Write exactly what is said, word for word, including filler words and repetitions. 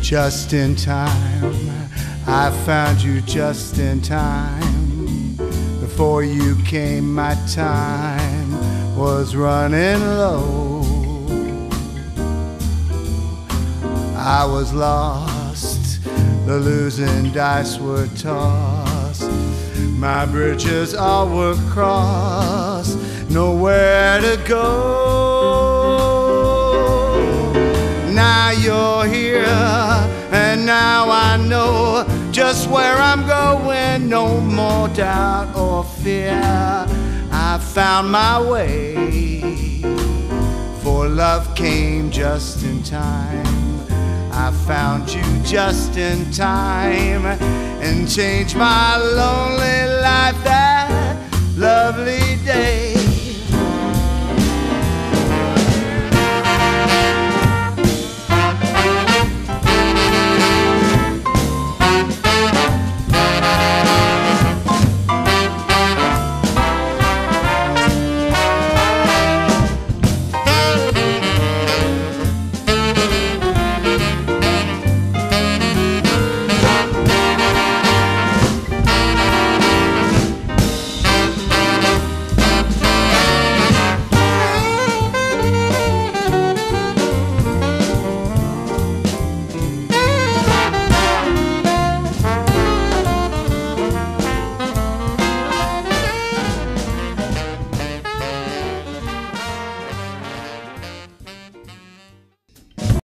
just in time. I found you just in time. Before you came, my time was running low. I was lost, the losing dice were tossed. My bridges all were crossed, nowhere to go. Now you're here, and now I know just where I'm going. No more doubt or fear, I found my way. For love came just in time. I found you just in time and changed my lonely life that lovely day.